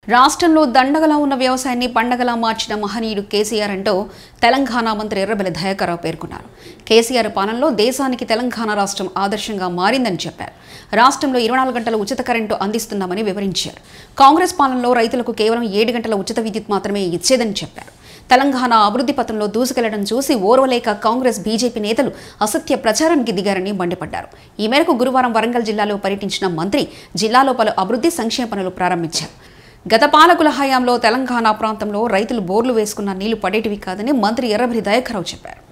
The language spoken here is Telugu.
రాష్ట్రంలో దండగలా ఉన్న వ్యవసాయాన్ని పండగలా మార్చిన మహనీయుడు కేసీఆర్ అంటూ తెలంగాణ మంత్రి ఎర్రబెల్లి దయాకర్రావు పేర్కొన్నారు. కేసీఆర్ పాలనలో దేశానికి తెలంగాణ రాష్ట్రం ఆదర్శంగా మారిందని చెప్పారు. రాష్ట్రంలో 24 గంటల ఉచిత కరెంటు అందిస్తున్నామని వివరించారు. కాంగ్రెస్ పాలనలో రైతులకు కేవలం 7 గంటల ఉచిత విద్యుత్ మాత్రమే ఇచ్చేదని చెప్పారు. తెలంగాణ అభివృద్ధి పథంలో దూసుకెళ్లడం చూసి ఓర్వలేక కాంగ్రెస్ బీజేపీ నేతలు అసత్య ప్రచారానికి దిగారని మండిపడ్డారు. ఈ మేరకు గురువారం వరంగల్ జిల్లాలో పర్యటించిన మంత్రి జిల్లాలో పలు అభివృద్ధి సంక్షేమ పనులు ప్రారంభించారు. గత పాలకుల హయాంలో తెలంగాణ ప్రాంతంలో రైతులు బోర్లు వేసుకున్న నీళ్లు పడేటివి కాదని మంత్రి ఎర్రబెల్లి దయాకర్రావు చెప్పారు.